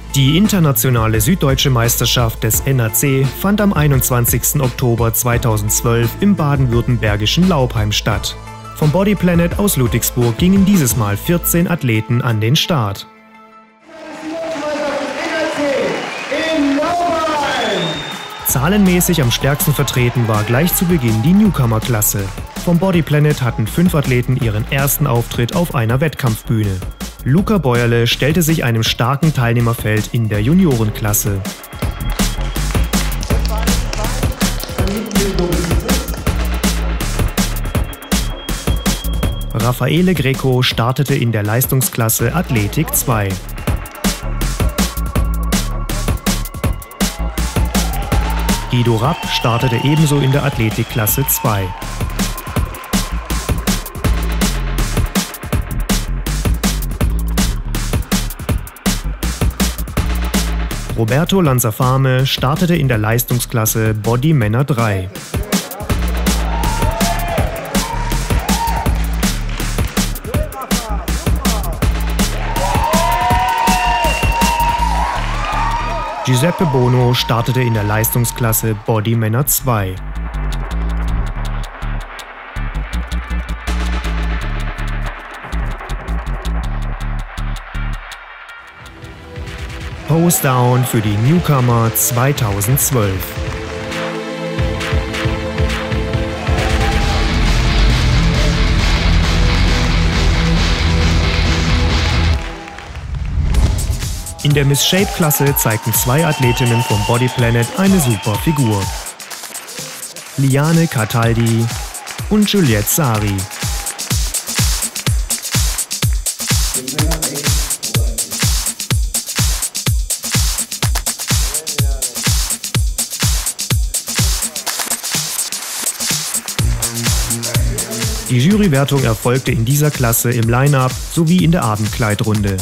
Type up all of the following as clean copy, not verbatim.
Die internationale süddeutsche Meisterschaft des NAC fand am 21. Oktober 2012 im baden-württembergischen Laupheim statt. Vom Body Planet aus Ludwigsburg gingen dieses Mal 14 Athleten an den Start. Zahlenmäßig am stärksten vertreten war gleich zu Beginn die Newcomer-Klasse. Vom Body Planet hatten 5 Athleten ihren ersten Auftritt auf einer Wettkampfbühne. Luca Bäuerle stellte sich einem starken Teilnehmerfeld in der Juniorenklasse. Raffaele Greco startete in der Leistungsklasse Athletik 2. Guido Rapp startete ebenso in der Athletikklasse 2. Roberto Lanzafame startete in der Leistungsklasse Body Männer 3. Giuseppe Bono startete in der Leistungsklasse Body Männer 2. Pose Down für die Newcomer 2012. In der Miss Shape-Klasse zeigten 2 Athletinnen vom Body Planet eine super Figur. Liane Cataldi und Juliette Sari. Die Jurywertung erfolgte in dieser Klasse im Line-Up sowie in der Abendkleidrunde.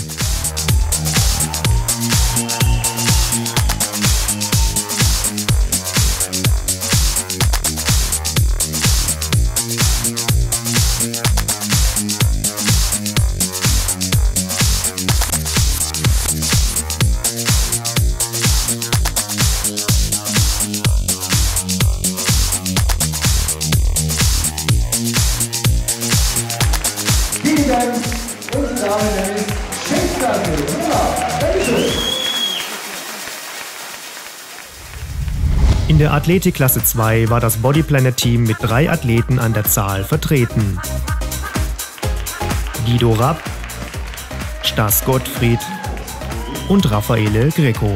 In der Athletikklasse 2 war das Body Planet Team mit 3 Athleten an der Zahl vertreten. Guido Rapp, Stas Gottfried und Raffaele Greco.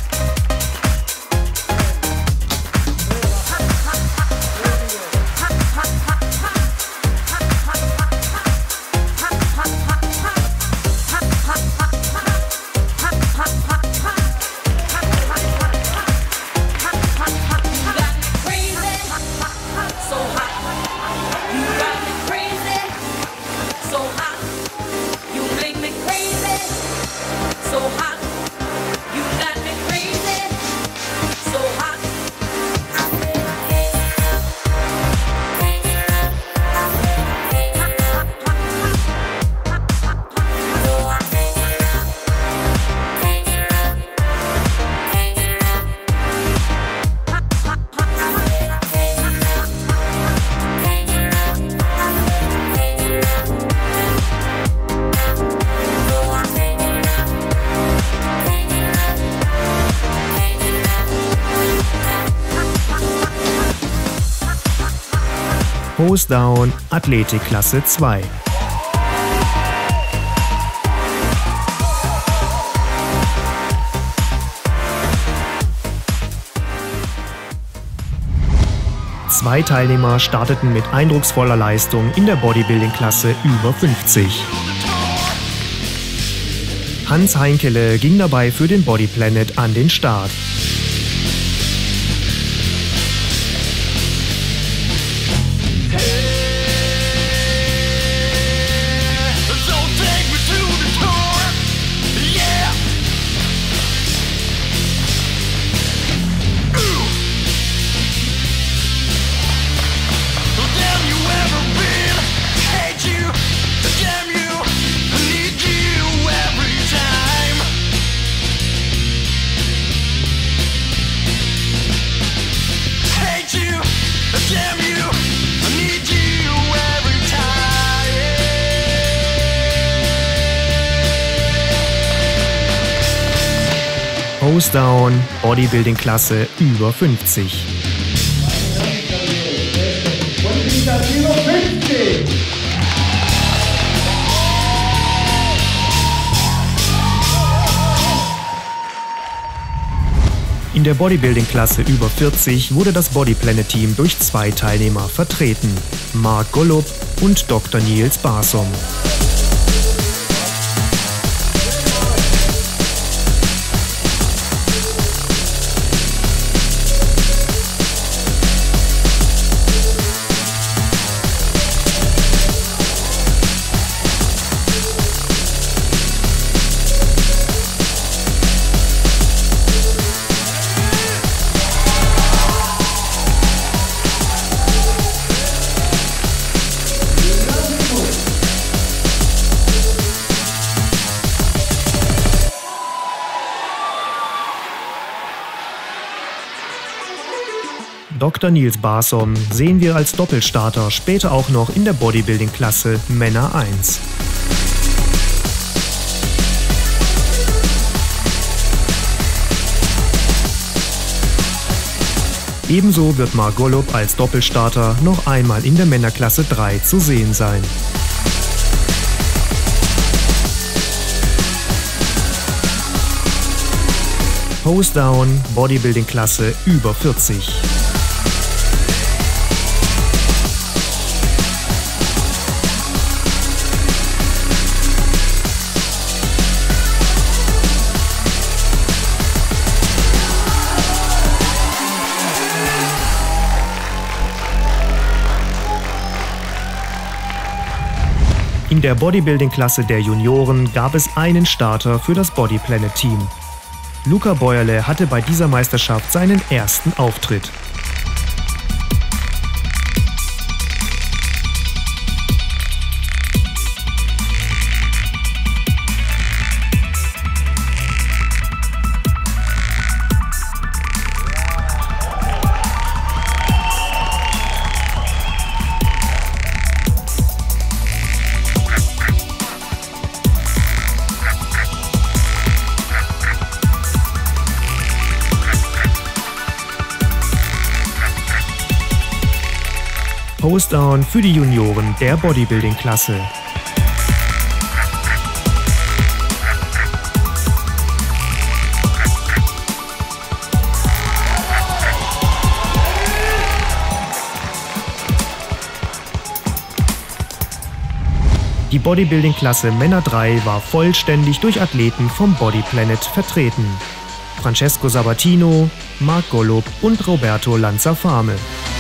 Pose Down, Athletikklasse 2. Zwei Teilnehmer starteten mit eindrucksvoller Leistung in der Bodybuilding-Klasse über 50. Hans Heinkele ging dabei für den Body Planet an den Start. Pose Down, Bodybuilding-Klasse über 50. In der Bodybuilding-Klasse über 40 wurde das Body Planet-Team durch 2 Teilnehmer vertreten: Mark Golub und Dr. Niels Barsom. Dr. Niels Barsom sehen wir als Doppelstarter später auch noch in der Bodybuilding-Klasse Männer 1. Ebenso wird Mark Golub als Doppelstarter noch einmal in der Männerklasse 3 zu sehen sein. Pose Down, Bodybuilding-Klasse über 40. In der Bodybuilding-Klasse der Junioren gab es einen Starter für das Body Planet-Team. Luca Bäuerle hatte bei dieser Meisterschaft seinen ersten Auftritt. Pose Down für die Junioren der Bodybuilding-Klasse. Die Bodybuilding-Klasse Männer 3 war vollständig durch Athleten vom Body Planet vertreten: Francesco Sabatino, Mark Golub und Roberto Lanzafame.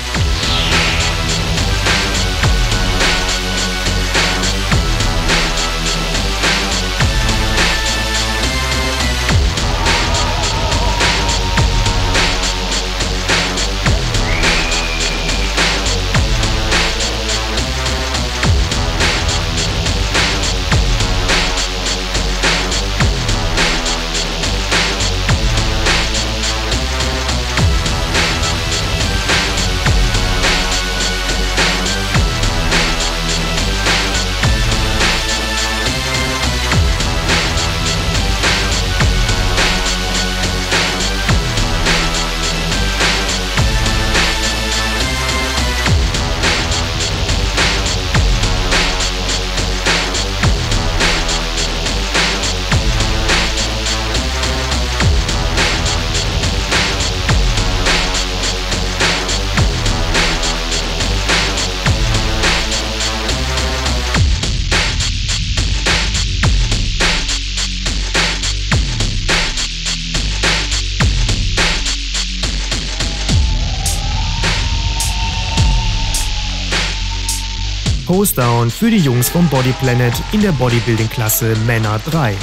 Pose Down für die Jungs vom Body Planet in der Bodybuilding-Klasse Männer 3.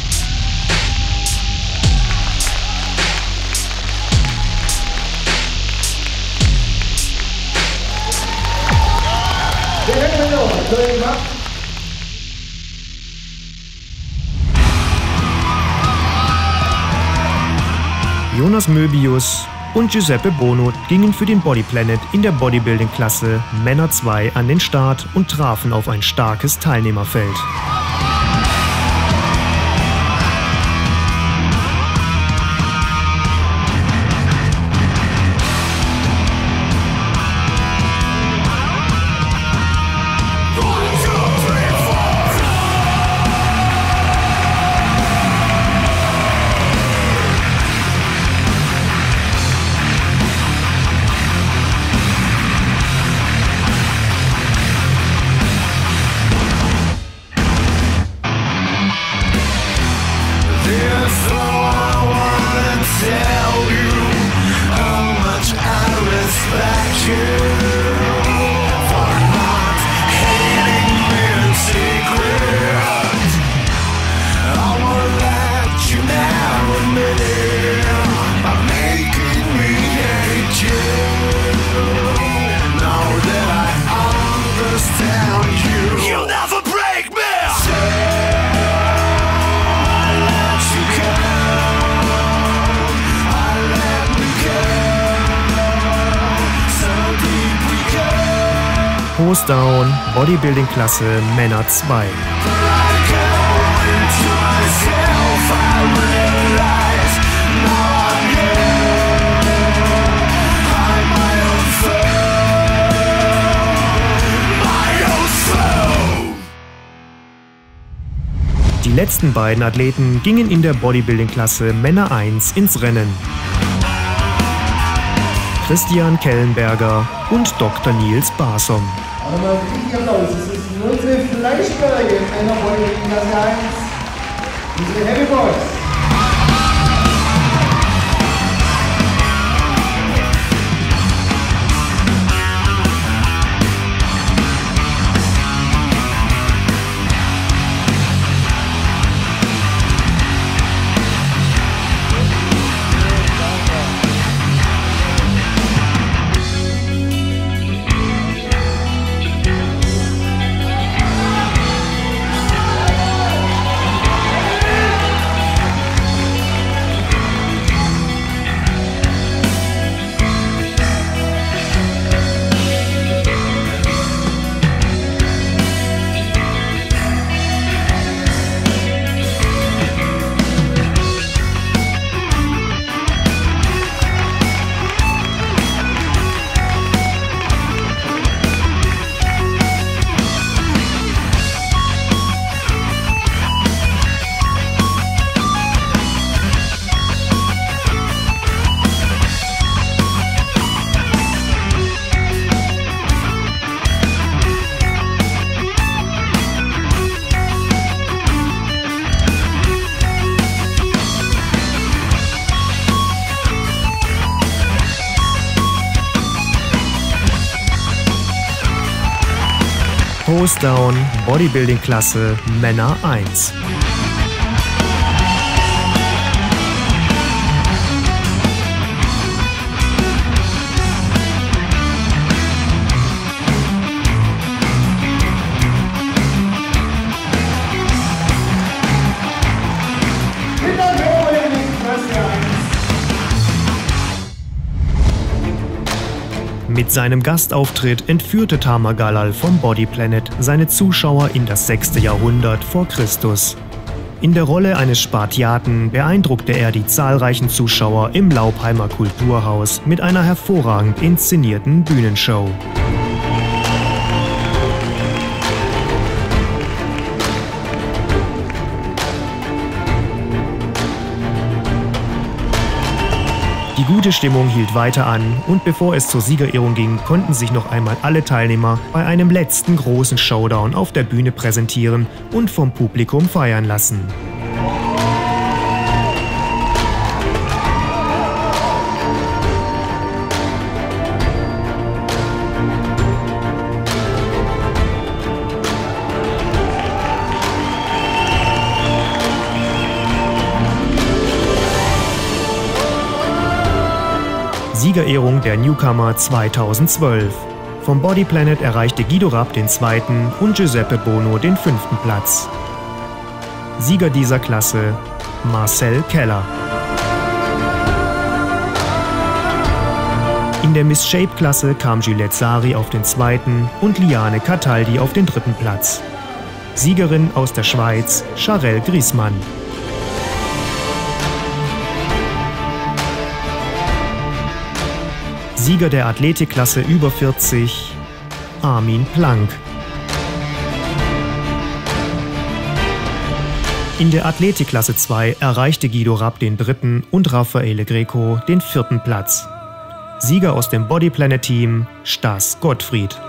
Jonas Möbius und Giuseppe Bono gingen für den Body Planet in der Bodybuilding-Klasse Männer 2 an den Start und trafen auf ein starkes Teilnehmerfeld. Pose Down, Bodybuilding-Klasse Männer 2. Die letzten beiden Athleten gingen in der Bodybuilding-Klasse Männer 1 ins Rennen. Christian Kellenberger und Dr. Nils Barsom. Aber richtig Applaus, das ist unsere Fleischberge in einer Bodybuilding-Klasse 1, unsere Heavy Boys. Pose Down, Bodybuilding-Klasse Männer 1. Mit seinem Gastauftritt entführte Tamergalal vom Body Planet seine Zuschauer in das 6. Jahrhundert vor Christus. In der Rolle eines Spartiaten beeindruckte er die zahlreichen Zuschauer im Laubheimer Kulturhaus mit einer hervorragend inszenierten Bühnenshow. Die gute Stimmung hielt weiter an und bevor es zur Siegerehrung ging, konnten sich noch einmal alle Teilnehmer bei einem letzten großen Showdown auf der Bühne präsentieren und vom Publikum feiern lassen. Siegerehrung der Newcomer 2012. Vom Body Planet erreichte Guido Rapp den 2. und Giuseppe Bono den 5. Platz. Sieger dieser Klasse Marcel Keller. In der Miss Shape-Klasse kam Gillette Sari auf den 2. und Liane Cataldi auf den 3. Platz. Siegerin aus der Schweiz Charelle Griesmann. Sieger der Athletikklasse über 40, Armin Plank. In der Athletikklasse 2 erreichte Guido Rapp den 3. und Raffaele Greco den 4. Platz. Sieger aus dem Body Planet Team Stas Gottfried.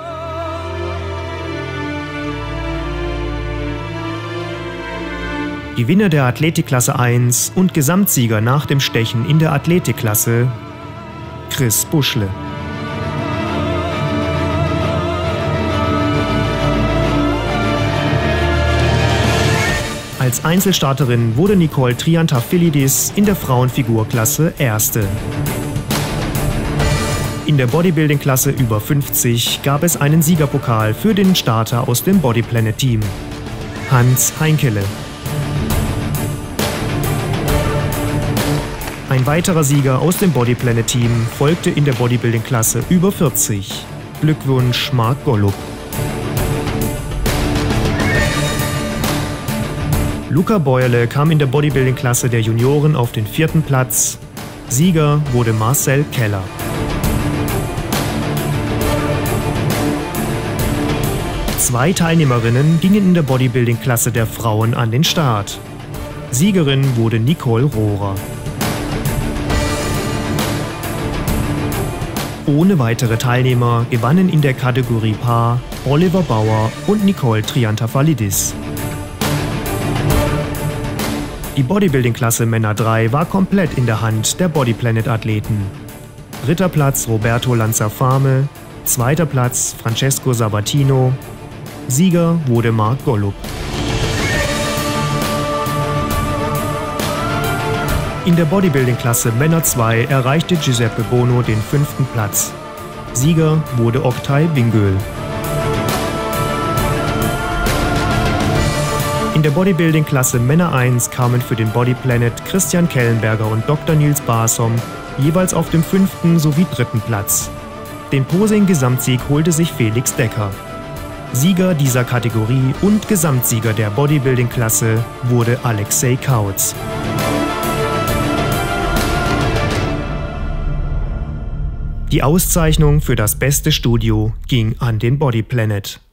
Gewinner der Athletikklasse 1 und Gesamtsieger nach dem Stechen in der Athletikklasse Chris Buschle. Als Einzelstarterin wurde Nicole Triantafylidis in der Frauenfigurklasse Erste. In der Bodybuilding-Klasse über 50 gab es einen Siegerpokal für den Starter aus dem Body Planet Team, Hans Heinkele. Ein weiterer Sieger aus dem Body Planet Team folgte in der Bodybuilding-Klasse über 40. Glückwunsch Marc Golub. Luca Bäuerle kam in der Bodybuilding-Klasse der Junioren auf den 4. Platz. Sieger wurde Marcel Keller. Zwei Teilnehmerinnen gingen in der Bodybuilding-Klasse der Frauen an den Start. Siegerin wurde Nicole Rohrer. Ohne weitere Teilnehmer gewannen in der Kategorie Paar Oliver Bauer und Nicole Triantafylidis. Die Bodybuilding-Klasse Männer 3 war komplett in der Hand der Bodyplanet-Athleten. 3. Platz Roberto Lanzafame, 2. Platz Francesco Sabatino, Sieger wurde Marc Golub. In der Bodybuilding-Klasse Männer 2 erreichte Giuseppe Bono den 5. Platz. Sieger wurde Oktay Bingöl. In der Bodybuilding-Klasse Männer 1 kamen für den Bodyplanet Christian Kellenberger und Dr. Nils Barsom jeweils auf dem 5. sowie 3. Platz. Den Posing-Gesamtsieg holte sich Felix Decker. Sieger dieser Kategorie und Gesamtsieger der Bodybuilding-Klasse wurde Alexei Kautz. Die Auszeichnung für das beste Studio ging an den Bodyplanet.